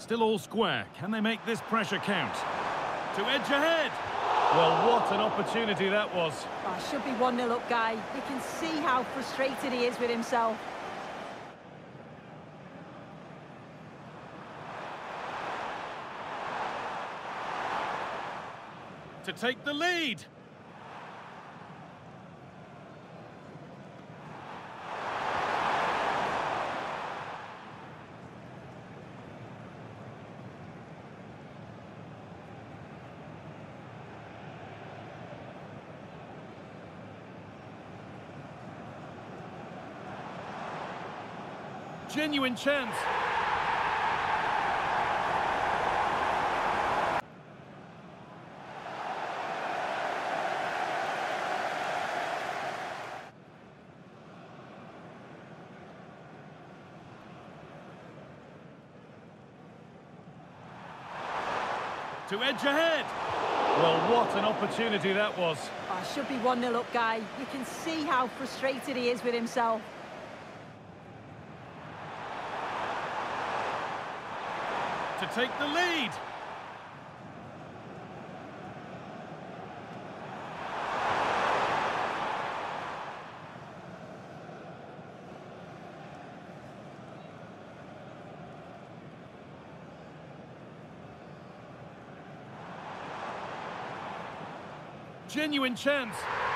Still all square. Can they make this pressure count? To edge ahead. Well, what an opportunity that was. Oh, should be 1-0 up, Guy. You can see how frustrated he is with himself. To take the lead. Genuine chance. To edge ahead. Well, what an opportunity that was. Oh, should be 1-0 up, Guy. You can see how frustrated he is with himself. To take the lead. Genuine chance.